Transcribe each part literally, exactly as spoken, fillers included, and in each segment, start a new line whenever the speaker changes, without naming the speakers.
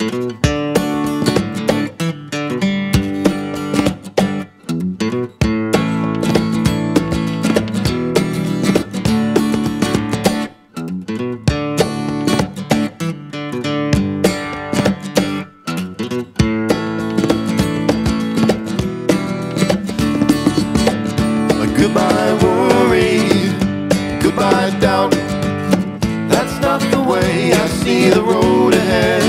Goodbye worry, goodbye doubt. That's not the way I see the road ahead.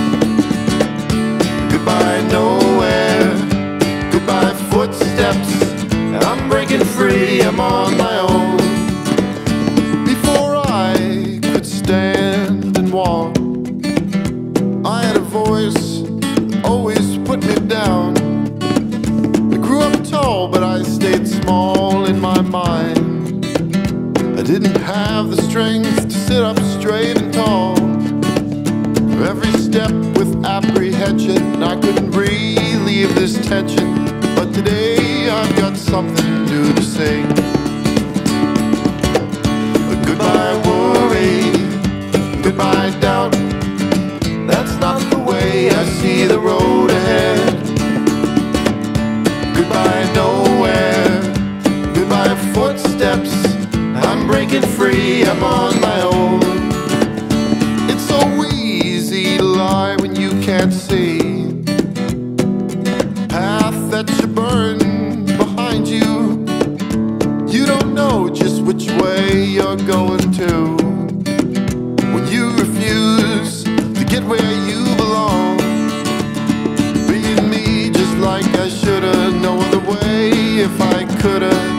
Goodbye nowhere, goodbye footsteps. I'm breaking free, I'm on my own. Before I could stand and walk, I had a voice always put me down. I grew up tall, but I stayed small in my mind. I didn't have the strength to sit up straight and tall. Every step with apprehension, I couldn't relieve this tension. But today I've got something new to say. Goodbye worry, goodbye doubt. That's not the way I see the road ahead. Goodbye nowhere, goodbye footsteps. I'm breaking free, I'm on my own. It's so easy to lie when you can't see. Path that you burn behind you. You don't know just which way you're going to. When you refuse to get where you belong, being me just like I should've. No other way if I could've.